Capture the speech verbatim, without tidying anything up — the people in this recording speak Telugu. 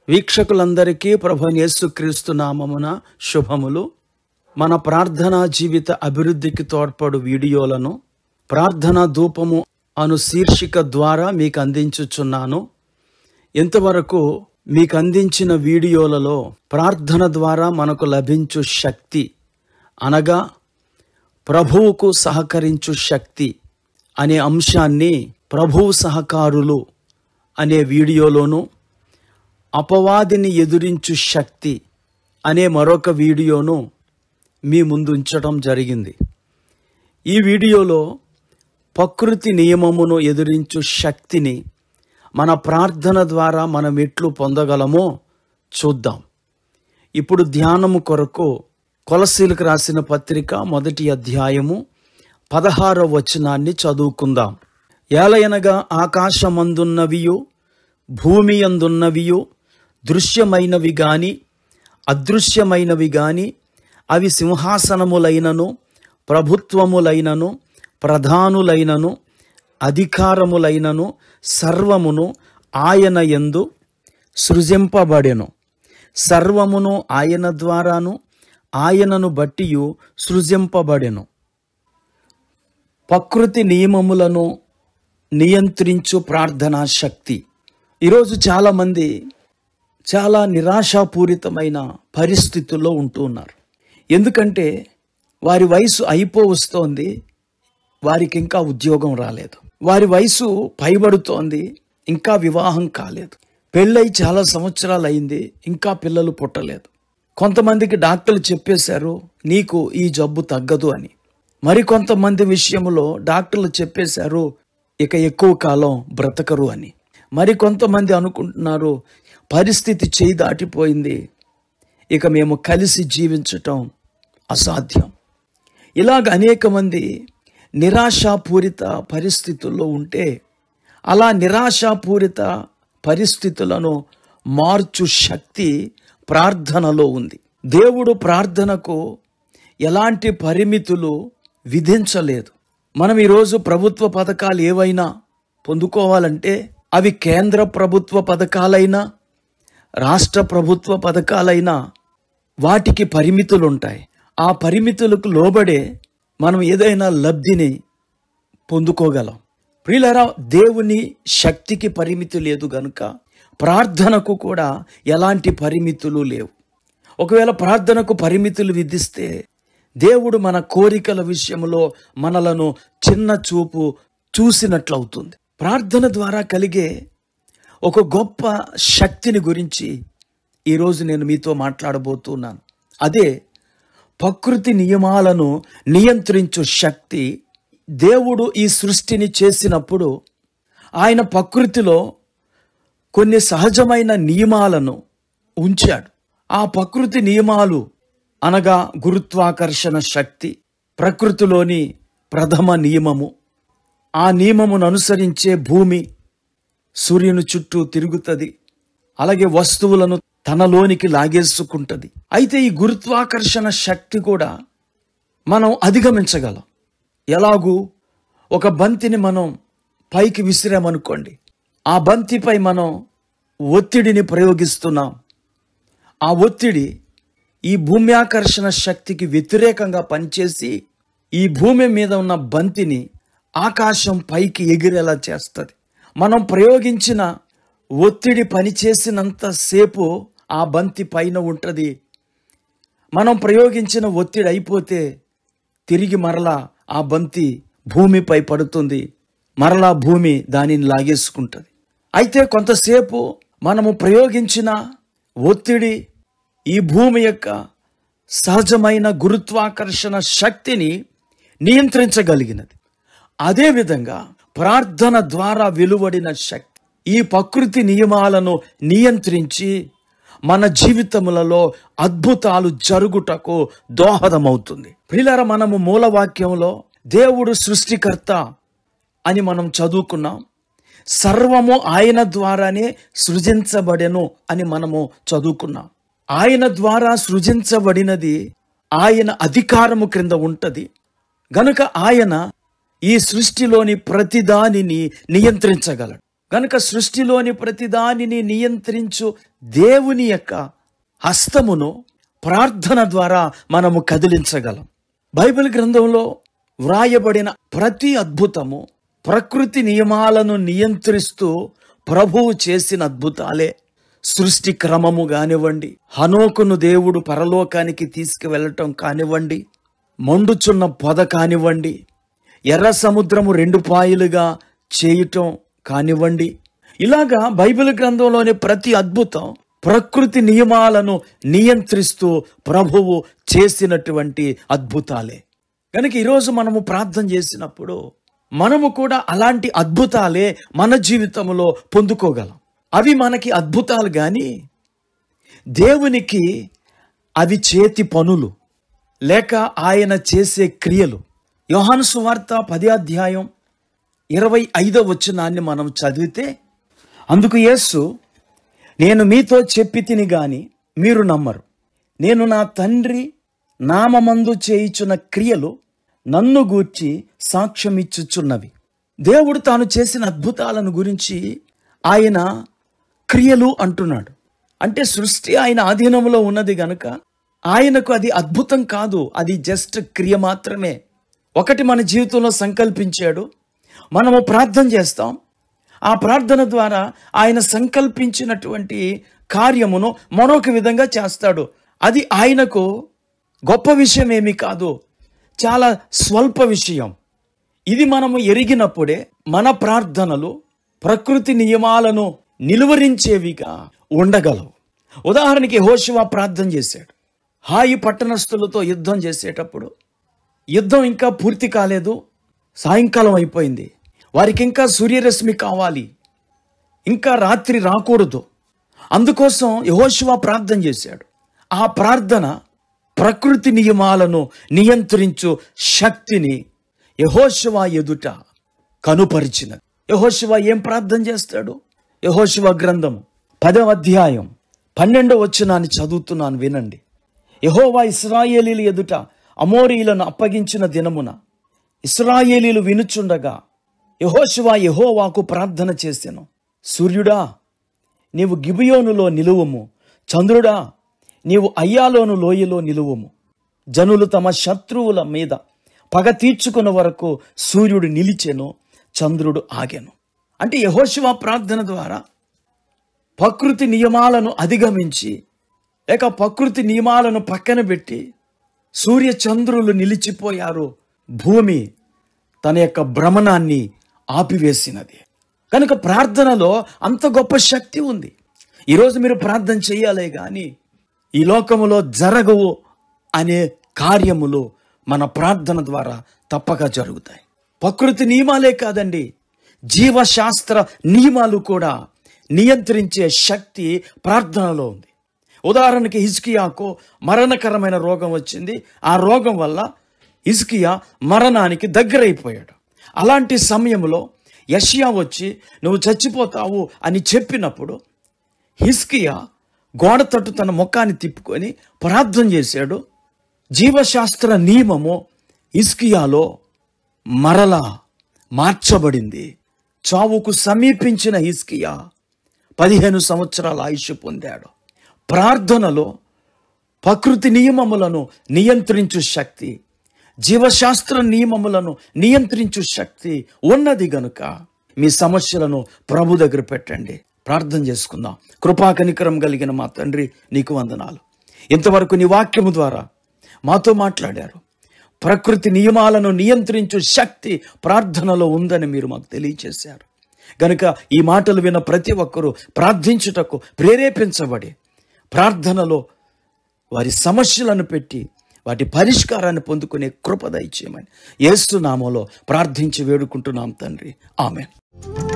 వీక్షకులందరికీ ప్రభు యేసుక్రీస్తు నామమున శుభములు. మన ప్రార్థనా జీవిత అభివృద్ధికి తోడ్పడు వీడియోలను ప్రార్థనా ధూపము అను శీర్షిక ద్వారా మీకు అందించుచున్నాను. ఇంతవరకు మీకు అందించిన వీడియోలలో ప్రార్థన ద్వారా మనకు లభించు శక్తి అనగా ప్రభువుకు సహకరించు శక్తి అనే అంశాన్ని ప్రభువు సహకారులు అనే వీడియోలోను, అపవాదిని ఎదురించు శక్తి అనే మరొక వీడియోను మీ ముందు ఉంచడం జరిగింది. ఈ వీడియోలో ప్రకృతి నియమమును ఎదురించు శక్తిని మన ప్రార్థన ద్వారా మనం ఎట్లు పొందగలమో చూద్దాం. ఇప్పుడు ధ్యానము కొరకు కొలసీలకు రాసిన పత్రిక మొదటి అధ్యాయము పదహారవ వచనాన్ని చదువుకుందాం. ఏలయనగా ఆకాశమందున్నవియు భూమి అందున్నవియు దృశ్యమైనవి గాని అదృశ్యమైనవి గాని అవి సింహాసనములైనను ప్రభుత్వములైనను ప్రధానులైనను అధికారములైనను సర్వమును ఆయన యందు సృజింపబడెను. సర్వమును ఆయన ద్వారాను ఆయనను బట్టియు సృజింపబడెను. ప్రకృతి నియమములను నియంత్రించు ప్రార్థనా శక్తి. ఈరోజు చాలామంది చాలా నిరాశాపూరితమైన పరిస్థితుల్లో ఉంటూ ఉన్నారు. ఎందుకంటే వారి వయసు అయిపో వస్తోంది, వారికి ఇంకా ఉద్యోగం రాలేదు. వారి వయసు పైబడుతోంది, ఇంకా వివాహం కాలేదు. పెళ్ళై చాలా సంవత్సరాలు అయింది, ఇంకా పిల్లలు పుట్టలేదు. కొంతమందికి డాక్టర్లు చెప్పేశారు నీకు ఈ జబ్బు తగ్గదు అని. మరికొంతమంది విషయంలో డాక్టర్లు చెప్పేశారు ఇక ఎక్కువ కాలం బ్రతకరు అని. మరికొంతమంది అనుకుంటున్నారు పరిస్థితి చేయి దాటిపోయింది, ఇక మేము కలిసి జీవించటం అసాధ్యం. ఇలాగ అనేక మంది నిరాశాపూరిత పరిస్థితుల్లో ఉంటే, అలా నిరాశాపూరిత పరిస్థితులను మార్చు శక్తి ప్రార్థనలో ఉంది. దేవుడు ప్రార్థనకు ఎలాంటి పరిమితులు విధించలేదు. మనం ఈరోజు ప్రభుత్వ పథకాలు ఏవైనా పొందుకోవాలంటే అవి కేంద్ర ప్రభుత్వ పథకాలైనా రాష్ట్ర ప్రభుత్వ పథకాలైనా వాటికి పరిమితులు ఉంటాయి. ఆ పరిమితులకు లోబడే మనం ఏదైనా లబ్ధిని పొందుకోగలం. ప్రియులారా, దేవుని శక్తికి పరిమితి లేదు గనుక ప్రార్థనకు కూడా ఎలాంటి పరిమితులు లేవు. ఒకవేళ ప్రార్థనకు పరిమితులు విధిస్తే దేవుడు మన కోరికల విషయంలో మనలను చిన్న చూపు చూసినట్లవుతుంది. ప్రార్థన ద్వారా కలిగే ఒక గొప్ప శక్తిని గురించి ఈరోజు నేను మీతో మాట్లాడబోతున్నాను. అదే ప్రకృతి నియమాలను నియంత్రించు శక్తి. దేవుడు ఈ సృష్టిని చేసినప్పుడు ఆయన ప్రకృతిలో కొన్ని సహజమైన నియమాలను ఉంచాడు. ఆ ప్రకృతి నియమాలు అనగా గురుత్వాకర్షణ శక్తి ప్రకృతిలోని ప్రథమ నియమము. ఆ నియమమును అనుసరించే భూమి సూర్యుని చుట్టూ తిరుగుతుంది, అలాగే వస్తువులను తనలోనికి లాగేసుకుంటుంది. అయితే ఈ గురుత్వాకర్షణ శక్తి కూడా మనం అధిగమించగలం. ఎలాగూ ఒక బంతిని మనం పైకి విసిరామనుకోండి, ఆ బంతిపై మనం ఒత్తిడిని ప్రయోగిస్తున్నాం. ఆ ఒత్తిడి ఈ భూమ్యాకర్షణ శక్తికి వ్యతిరేకంగా పనిచేసి ఈ భూమి మీద ఉన్న బంతిని ఆకాశం పైకి ఎగిరేలా చేస్తుంది. మనం ప్రయోగించిన ఒత్తిడి పనిచేసినంతసేపు ఆ బంతి పైన ఉంటుంది. మనం ప్రయోగించిన ఒత్తిడి అయిపోతే తిరిగి మరలా ఆ బంతి భూమిపై పడుతుంది, మరలా భూమి దానిని లాగేసుకుంటుంది. అయితే కొంతసేపు మనము ప్రయోగించిన ఒత్తిడి ఈ భూమి యొక్క సహజమైన గురుత్వాకర్షణ శక్తిని నియంత్రించగలిగినది. అదేవిధంగా ప్రార్థన ద్వారా వెలువడిన శక్తి ఈ ప్రకృతి నియమాలను నియంత్రించి మన జీవితములలో అద్భుతాలు జరుగుటకు దోహదమవుతుంది. ప్రియులారా, మనము మూలవాక్యంలో దేవుడు సృష్టికర్త అని మనం చదువుకున్నాం. సర్వము ఆయన ద్వారానే సృజించబడెను అని మనము చదువుకున్నాం. ఆయన ద్వారా సృజించబడినది ఆయన అధికారము క్రింద ఉంటది గనుక ఆయన ఈ సృష్టిలోని ప్రతిదానిని నియంత్రించగలడు. గనుక సృష్టిలోని ప్రతిదానిని నియంత్రించు దేవుని యొక్క హస్తమును ప్రార్థన ద్వారా మనము కదిలించగలం. బైబిల్ గ్రంథంలో వ్రాయబడిన ప్రతి అద్భుతము ప్రకృతి నియమాలను నియంత్రిస్తూ ప్రభువు చేసిన అద్భుతాలే. సృష్టి క్రమము కానివ్వండి, హనోకును దేవుడు పరలోకానికి తీసుకువెళ్ళటం కానివ్వండి, మండుచున్న పొద కానివ్వండి, ఎర్ర సముద్రము రెండు పాయలుగా చేయటం కానివ్వండి, ఇలాగా బైబిల్ గ్రంథంలోని ప్రతి అద్భుతం ప్రకృతి నియమాలను నియంత్రిస్తూ ప్రభువు చేసినటువంటి అద్భుతాలే. కనుక ఈరోజు మనము ప్రార్థన చేసినప్పుడు మనము కూడా అలాంటి అద్భుతాలే మన జీవితంలో పొందుకోగలం. అవి మనకి అద్భుతాలు కానీ దేవునికి అవి చేతి పనులు లేక ఆయన చేసే క్రియలు. యోహాను సువార్త పది అధ్యాయం ఇరవై ఐదో వచనాన్ని మనం చదివితే, అందుకు యేసు, నేను మీతో చెప్పి తిని గాని మీరు నమ్మరు. నేను నా తండ్రి నామమందు చేయుచున్న క్రియలు నన్ను గూర్చి సాక్ష్యమిచ్చుచున్నవి. దేవుడు తాను చేసిన అద్భుతాలను గురించి ఆయన క్రియలు అంటున్నాడు. అంటే సృష్టి ఆయన ఆధీనంలో ఉన్నది గనుక ఆయనకు అది అద్భుతం కాదు, అది జస్ట్ క్రియ మాత్రమే. ఒకటి మన జీవితంలో సంకల్పించాడు, మనము ప్రార్థన చేస్తాం. ఆ ప్రార్థన ద్వారా ఆయన సంకల్పించినటువంటి కార్యమును మరొక విధంగా చేస్తాడు. అది ఆయనకు గొప్ప విషయం ఏమీ కాదు, చాలా స్వల్ప విషయం. ఇది మనము ఎరిగినప్పుడే మన ప్రార్థనలు ప్రకృతి నియమాలను నిలువరించేవిగా ఉండగలవు. ఉదాహరణకి యెహోషువ ప్రార్థన చేశాడు. హాయి పట్టణస్థులతో యుద్ధం చేసేటప్పుడు యుద్ధం ఇంకా పూర్తి కాలేదు, సాయంకాలం అయిపోయింది. వారికి ఇంకా సూర్యరశ్మి కావాలి, ఇంకా రాత్రి రాకూడదు. అందుకోసం యెహోషువ ప్రార్థన చేశాడు. ఆ ప్రార్థన ప్రకృతి నియమాలను నియంత్రించు శక్తిని యెహోషువ ఎదుట కనుపరిచినది. యెహోషువ ఏం ప్రార్థన చేస్తాడు? యెహోషువ గ్రంథము పదవ అధ్యాయం పన్నెండవ వచనాన్ని చదువుతున్నాను, వినండి. యెహోవా ఇశ్రాయేలీల ఎదుట అమోరీలను అప్పగించిన దినమున ఇశ్రాయేలీలు వినుచుండగా యెహోషువ యెహోవాకు ప్రార్థన చేసెను. సూర్యుడా, నీవు గిబియోనులో నిలువుము. చంద్రుడా, నీవు అయ్యాలోను లోయలో నిలువుము. జనులు తమ శత్రువుల మీద పగ తీర్చుకున్న వరకు సూర్యుడు నిలిచెను, చంద్రుడు ఆగెను. అంటే యెహోషువ ప్రార్థన ద్వారా ప్రకృతి నియమాలను అధిగమించి లేక ప్రకృతి నియమాలను పక్కన పెట్టి సూర్య చంద్రులు నిలిచిపోయారు. భూమి తన యొక్క భ్రమణాన్ని ఆపివేసినది. కనుక ప్రార్థనలో అంత గొప్ప శక్తి ఉంది. ఈరోజు మీరు ప్రార్థన చేయాలే కానీ ఈ లోకములో జరగవు అనే కార్యములు మన ప్రార్థన ద్వారా తప్పక జరుగుతాయి. ప్రకృతి నియమాలే కాదండి, జీవశాస్త్ర నియమాలు కూడా నియంత్రించే శక్తి ప్రార్థనలో ఉంది. ఉదాహరణకి హిజ్కియాకు మరణకరమైన రోగం వచ్చింది. ఆ రోగం వల్ల హిజ్కియా మరణానికి దగ్గరైపోయాడు. అలాంటి సమయంలో యెషయా వచ్చి నువ్వు చచ్చిపోతావు అని చెప్పినప్పుడు హిజ్కియా గోడ తట్టు తన ముఖాన్ని తిప్పుకొని ప్రార్థన చేశాడు. జీవశాస్త్ర నియమము హిజ్కియాలో మరలా మార్చబడింది. చావుకు సమీపించిన హిజ్కియా పదిహేను సంవత్సరాల ఆయుష్ పొందాడు. ప్రార్థనలో ప్రకృతి నియమములను నియంత్రించు శక్తి, జీవశాస్త్ర నియమములను నియంత్రించు శక్తి ఉన్నది గనుక మీ సమస్యలను ప్రభు దగ్గర పెట్టండి. ప్రార్థన చేసుకుందాం. కృపా కనికరం కలిగిన మా తండ్రి, నీకు వందనాలు. ఇంతవరకు నీ వాక్యము ద్వారా మాతో మాట్లాడారు. ప్రకృతి నియమాలను నియంత్రించు శక్తి ప్రార్థనలో ఉందని మీరు మాకు తెలియచేశారు. గనుక ఈ మాటలు విన్న ప్రతి ఒక్కరూ ప్రార్థించుటకు ప్రేరేపించబడి ప్రార్థనలో వారి సమస్యలను పెట్టి వాటి పరిష్కారాన్ని పొందుకునే కృప దయచేయమని యేసు నామములో ప్రార్థించి వేడుకుంటున్నాం తండ్రి, ఆమేన్.